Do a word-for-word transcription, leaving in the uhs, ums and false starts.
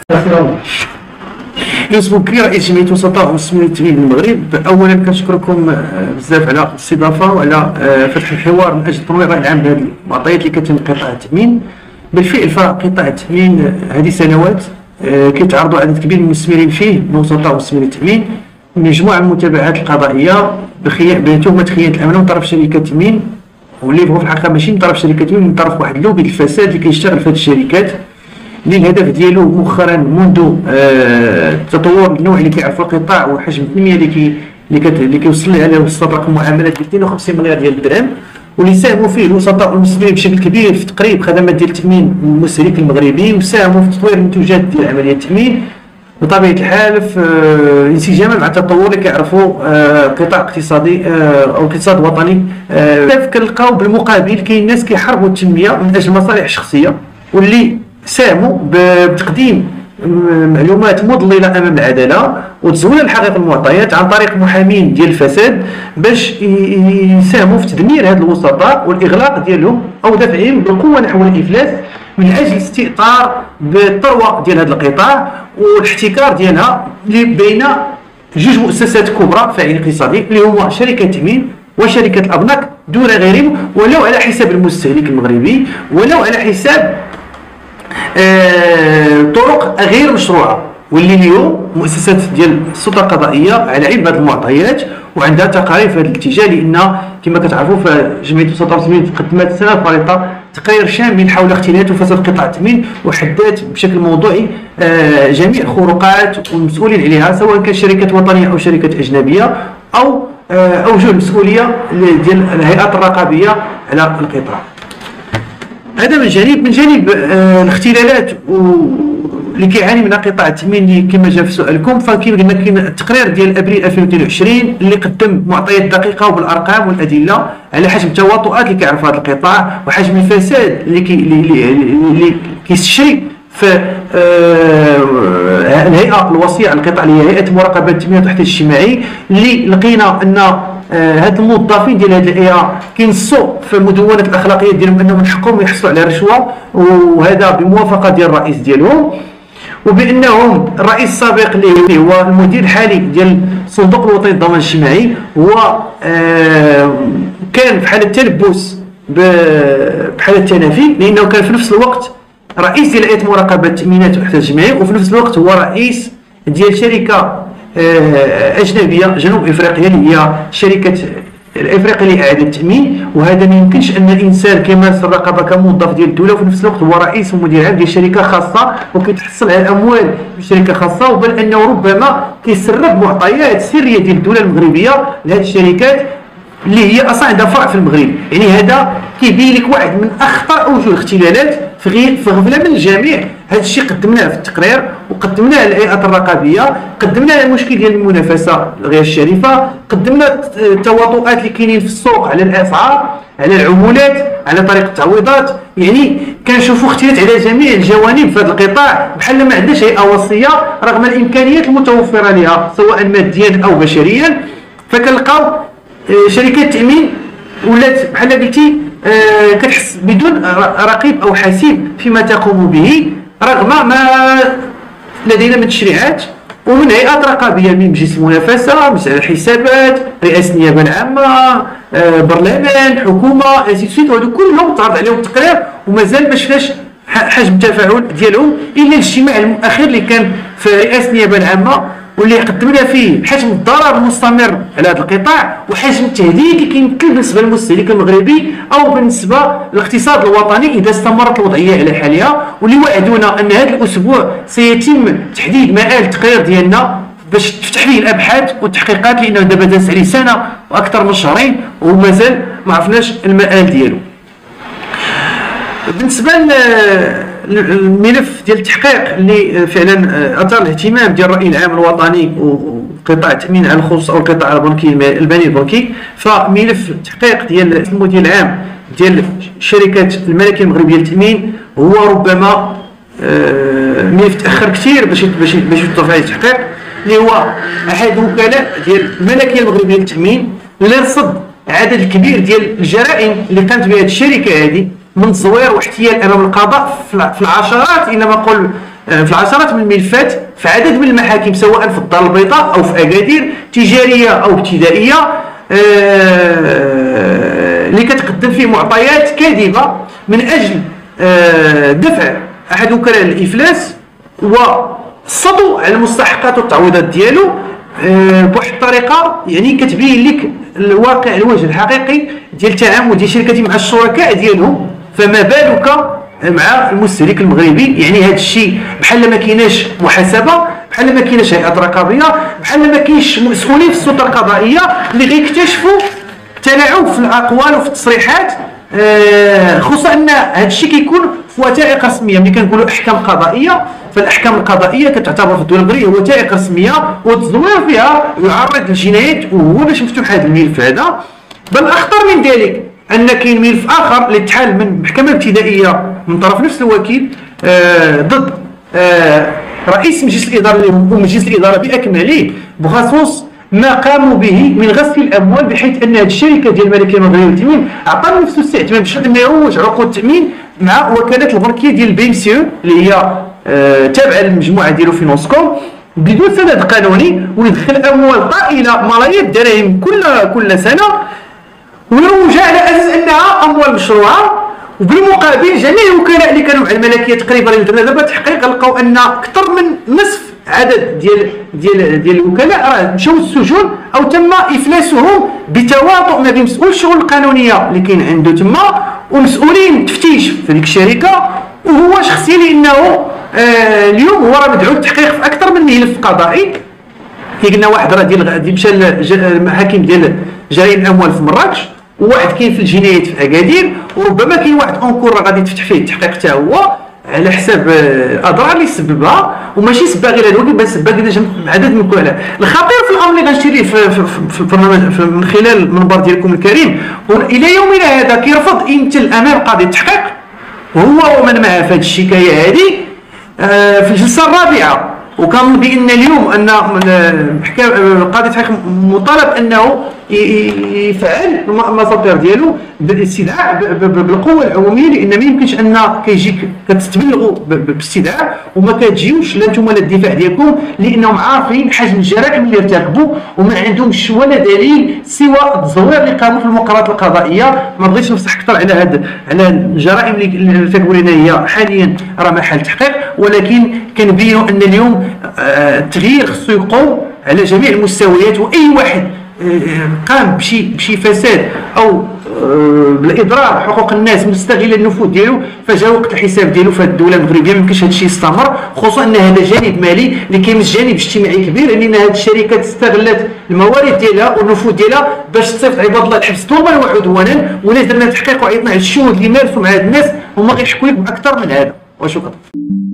يوسف بوكري رئيس جمعيه وسطاء ومستثمرين التموين بالمغرب. اولا كنشكركم بزاف على الاستضافه وعلى فتح الحوار من اجل تنوير الراي العام بهذه المعطيات اللي كتم قطاع التامين. بالفعل فقطاع التامين هذه سنوات كيتعرضوا عدد كبير من المستثمرين فيه من وسطاء ومستثمرين التامين مجموعه من المتابعات القضائيه بتهمه خيانه الامانه من طرف شركه التامين، واللي هو في الحقيقه ماشي من طرف شركه التامين، من طرف واحد اللوبي الفساد اللي كيشتغل في هذه الشركات، اللي الهدف ديالو مؤخرا منذ التطور آه النوعي اللي كيعرفوا القطاع وحجم التنميه اللي كي اللي كيوصل لها على وسط رقم معاملات ديال اثنين وخمسين مليار ديال الدرهم، واللي ساهموا فيه الوسطاء والمستثمرين بشكل كبير في تقريب خدمات ديال التامين للمستهلك المغربي، وساهموا في تطوير المنتوجات ديال عمليه التامين بطبيعه الحال في آه انسجاما مع التطور اللي كيعرفوا آه قطاع اقتصادي آه او اقتصاد وطني. آه كنلقاو بالمقابل كاين ناس كيحاربوا التنميه من اجل مصالح الشخصيه، واللي ساهموا بتقديم معلومات مضلله امام العداله وتزوير الحقائق المعطيات عن طريق محامين ديال الفساد باش يساهموا في تدمير هذه الوسطاء والاغلاق ديالهم او دفعهم بالقوه نحو الافلاس من اجل استئثار بالثروه ديال هذا القطاع والاحتكار ديالها بين جوج مؤسسات كبرى فاعلين اقتصادي اللي هما شركه التامين وشركه الابناك دون غيرهم، ولو على حساب المستهلك المغربي ولو على حساب آه طرق غير مشروعه، واللي اليوم مؤسسات ديال السلطه القضائيه على علم بهذه المعطيات وعندها تقارير في هذا الاتجاه، لان كما كتعرفوا فجمعيه وسطاء والمستثمرين قدمت السنه الفارطه تقرير شامل حول اختلاف وفساد قطاع التامين، وحددت بشكل موضوعي آه جميع الخروقات والمسؤولين عليها سواء كانت شركات وطنيه او شركات اجنبيه او آه اوجه المسؤوليه ديال الهيئات الرقابيه على القطاع. هذا من جانب. من جانب آه الاختلالات اللي كيعاني منها قطاع التامين اللي كما جا في سؤالكم، فكما قلنا كاين التقرير ديال ابريل ألفين واثنين وعشرين اللي قدم معطيات دقيقه وبالارقام والادله على حجم التواطؤات اللي كيعرف هذا القطاع وحجم الفساد اللي كي اللي, اللي كيستشري في آه الهيئه الوصيه على القطاع اللي هي هيئه مراقبه التامين والتحديث الاجتماعي، اللي لقينا ان هاد الموظفين ديال هاد الهيئه كينصوا في المدونات الاخلاقيه ديالهم انهم من حقهم يحصلوا على رشوه، وهذا بموافقه ديال الرئيس ديالهم، وبانهم الرئيس السابق اللي هو المدير الحالي ديال الصندوق الوطني للضمان الاجتماعي هو آه كان في حاله تلبس بحاله التنافي، لانه كان في نفس الوقت رئيس ديال هيئه مراقبه التامينات والتحديث الاجتماعي، وفي نفس الوقت هو رئيس ديال شركه اجنبيه جنوب افريقيا اللي هي شركه الافريقيه لاعاده التامين، وهذا ما يمكنش ان الانسان كيمارس الرقابه كموظف ديال الدوله وفي نفس الوقت هو رئيس ومدير عام ديال شركه خاصه وكيتحصل على الاموال في شركه خاصه، وبل انه ربما كيسرب معطيات سريه ديال الدوله المغربيه لهذه الشركات اللي هي اصلا عندها فرع في المغرب. يعني هذا كيبين لك واحد من اخطر اوجه الاختلالات في غير في غفله من الجميع. هذا الشيء قدمناه في التقرير وقدمناه للهيئات الرقابيه، قدمناه المشكل ديال المنافسه غير الشريفه، قدمنا التواطؤات اللي كاينين في السوق على الاسعار على العمولات على طريقه التعويضات. يعني كنشوفوا اختلاف على جميع الجوانب في هذا القطاع، بحال ما عندناش هيئه وصيه رغم الامكانيات المتوفره لها سواء ماديا او بشريا. فكنلقاو شركات التامين ولات بحال قلتي آه كتحس بدون رقيب او حسيب فيما تقوم به، رغم ما لدينا من تشريعات ومن هيئات رقابيه من مجلس المنافسه، مجلس الحسابات، رئاسه النيابه العامه، آه برلمان، حكومه، اسيتويت، وهذو كلهم تعرض عليهم التقرير ومازال ما شفناش حجم التفاعل ديالهم الا الاجتماع الاخير اللي كان في رئاسه النيابه العامه، واللي قدمنا فيه حجم الضرر المستمر على هذا القطاع وحجم التهديد اللي كيمثل بالنسبه للمستهلك المغربي او بالنسبه للاقتصاد الوطني اذا استمرت الوضعيه على حالها، واللي وعدونا ان هذا الاسبوع سيتم تحديد مآل التقرير ديالنا باش تفتح فيه الابحاث والتحقيقات، لانه دابا داز عليه سنه واكثر من شهرين ومازال ما عرفناش المآل ديالو. بالنسبه للملف ديال التحقيق اللي فعلا اثار الاهتمام ديال الراي العام الوطني وقطاع التامين على الخصوص او القطاع البنكي البني البنكي، فملف التحقيق ديال المدير العام ديال شركه الملكيه المغربيه للتامين هو ربما ملف تاخر كثير باش باش باش يطرح عليه التحقيق، اللي هو احد الوكلاء ديال الملكيه المغربيه للتامين اللي رصد عدد كبير ديال الجرائم اللي قامت بها الشركه هذه من تزوير واحتيال امام القضاء في العشرات ان ما نقول في العشرات من الملفات في عدد من المحاكم، سواء في الدار البيضاء او في اكادير، تجاريه او ابتدائيه، اللي كتقدم فيه معطيات كاذبه من اجل دفع احد وكلاء الافلاس والسطو على المستحقات والتعويضات ديالو بواحد الطريقه يعني كتبين لك الواقع، الوجه الحقيقي ديال التعامل ديال شركتي مع الشركاء ديالهم، فما بالك مع المستهلك المغربي. يعني هذا الشيء بحال ما كايناش محاسبه، بحال ما كايناش هيئات رقابيه، بحال ما كاينش مسؤولين في السلطه القضائيه اللي غيكتشفوا تلاعب في الاقوال وفي التصريحات، خصوصا ان هذا الشيء كيكون في وثائق رسميه. ملي كنقولوا احكام قضائيه، فالاحكام القضائيه كتعتبر في الدول المغربيه وثائق رسميه، والتزوير فيها يعرض للجنايات، وهو باش مفتوح هذا الملف هذا. بل اخطر من ذلك ان كاين ملف اخر اللي تحال من محكمه ابتدائيه من طرف نفس الوكيل آه ضد آه رئيس مجلس الاداره ومجلس الاداره باكمله بخصوص ما قاموا به من غسل الاموال، بحيث ان هذه الشركه ديال الملكيه المغربيه للتامين عطى نفسه استعتماد باش انه يروج عقود التامين مع وكالات البنكيه ديال البي ام سي اللي هي آه تابعه للمجموعه ديالو فينونسكوم بدون سند قانوني، ويدخل اموال طائله ملايين الدراهم كل كل سنه، ويروج على اساس انها اموال مشروعه. وبالمقابل جميع الوكلاء اللي كانوا مع الملكيه تقريبا اللي درنا دابا تحقيق لقاو ان اكثر من نصف عدد ديال ديال ديال الوكلاء راه مشاو للسجون او تم افلاسهم بتواطؤ ما بين مسؤول الشؤون القانونيه اللي كاين عنده تما ومسؤولين التفتيش في ديك الشركه، وهو شخصيا لانه آه اليوم هو راه مدعو للتحقيق في اكثر من ملف قضائي. كي قلنا واحد راه ديال مشى للمحاكم ديال جرائم الاموال في مراكش، وواحد كاين في الجنايات في اكادير، وربما كاين واحد اونكور غادي تفتح فيه التحقيق حتى هو على حساب الاضرار اللي سببها، وماشي سببها غير هذا الوكيل، بل سببها كذا عدد من الوكلاء. الخطير في الامر اللي غنشير ليه في, في, في البرنامج من خلال المنبر ديالكم الكريم، الى يومنا هذا كيرفض يمثل امام قاضي التحقيق هو ومن معه في هذه الشكايه هذه آه في الجلسه الرابعه. وكان بان اليوم ان قاضي التحقيق مطالب انه يفعل المصادر ديالو بالاستدعاء بالقوه العموميه، لان ما يمكنش ان كيجيك كتستبلغوا باستدعاء وما كتجيوش لا نتوما لا الدفاع ديالكم، لانهم عارفين حجم الجرائم اللي ارتكبوا وما عندهمش ولا دليل سوى التزوير اللي قاموا في المقررات القضائيه. ما بغيتش نفصح اكثر على هذا على الجرائم اللي ارتكبوا لنا هي حاليا راه محل تحقيق، ولكن كنبينوا ان اليوم التغيير خصو يقوم على جميع المستويات، واي واحد قام بشي بشي فساد او بالاضرار بحقوق الناس مستغل النفوذ ديالو، فجا وقت الحساب ديالو في هذه الدوله المغربيه. ما يمكنش هذا الشيء يستمر، خصوصا ان هذا جانب مالي اللي كيمس جانب اجتماعي كبير، لان هذه الشركات استغلت الموارد ديالها والنفوذ ديالها باش تصيفط عباد الله الحبس ظلما وعدوانا. ولا درنا تحقيق وعيطنا على الشهود اللي مارسوا مع هاد الناس هما غيحكوا لك باكثر من هذا. وشكرا.